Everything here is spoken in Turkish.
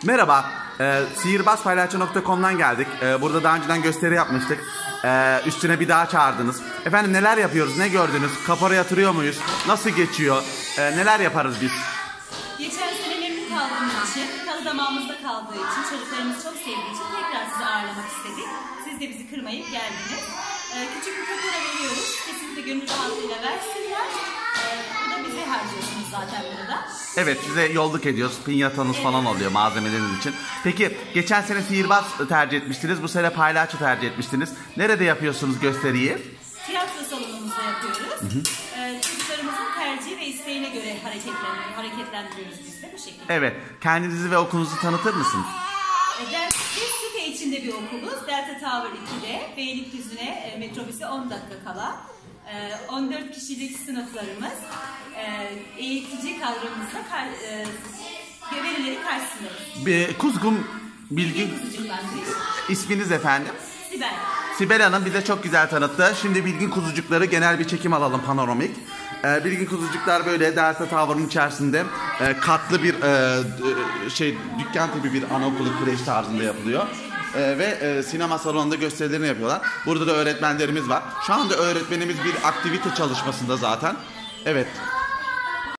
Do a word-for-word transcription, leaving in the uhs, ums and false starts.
Merhaba, e, sihirbaz palyaço nokta com'dan geldik. E, burada daha önceden gösteri yapmıştık. E, üstüne bir daha çağırdınız. Efendim neler yapıyoruz, ne gördünüz? Kapora yatırıyor muyuz? Nasıl geçiyor? E, neler yaparız biz? Geçen sene memnun kaldığımız için, tadı damağımızda kaldığı için, çocuklarımız çok sevdiği için tekrar sizi ağırlamak istedik. Siz de bizi kırmayıp geldiniz. E, küçük bir kapora veriyoruz. Kesinlikle gönül rahatlığıyla versinler. E, bu da bize harcıyorsunuz zaten burada. Evet, size yolluk ediyoruz. Pinyatanız evet. falan oluyor malzemeleriniz için. Peki, geçen sene sihirbaz tercih etmiştiniz. Bu sene palyaço tercih etmiştiniz. Nerede yapıyorsunuz gösteriyi? Tiyatro salonumuzda yapıyoruz. Hı hı. Ee, çocuklarımızın tercihi ve isteğine göre hareketlendiriyoruz, hareketlendiriyoruz biz de bu şekilde. Evet, kendinizi ve okulunuzu tanıtır mısınız? Ee, biz site içinde bir okuluz. Delta Tower iki'de. Beylikdüzü'ne e, metrobüse on dakika kala. E, on dört kişilik sınıflarımız. E, eğitici kadromuzla kar, e, velileri karşısındayız. Bir kuzgun bilgi... İsminiz efendim? Sibel. Sibel Hanım bize çok güzel tanıttı. Şimdi Bilgin Kuzucukları genel bir çekim alalım panoramik. Ee, Bilgin Kuzucuklar böyle Delta Tower'ın içerisinde e, katlı bir e, şey dükkan tipi bir anaokulu kreş tarzında yapılıyor. E, ve e, sinema salonunda gösterilerini yapıyorlar. Burada da öğretmenlerimiz var. Şu anda öğretmenimiz bir aktivite çalışmasında zaten. Evet.